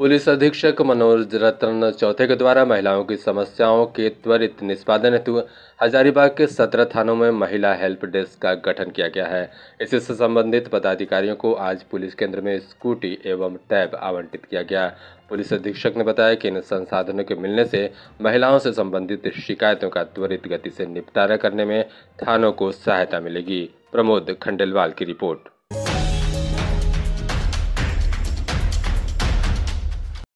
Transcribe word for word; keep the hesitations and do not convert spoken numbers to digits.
Police अधीक्षक मनोज रत्न चौथे के द्वारा महिलाओं की समस्याओं के त्वरित निष्पादन हेतु हजारीबाग के सत्रह थानों में महिला हेल्प डेस्क का गठन किया गया है। इससे संबंधित पदाधिकारियों को आज पुलिस केंद्र में स्कूटी एवं टैब आवंटित किया गया। पुलिस अधीक्षक ने बताया कि इन संसाधनों के मिलने से महिलाओं से संबंधित शिकायतों का त्वरित गति से निपटारा करने में थानों को सहायता मिलेगी। प्रमोद खंडेलवाल की रिपोर्ट।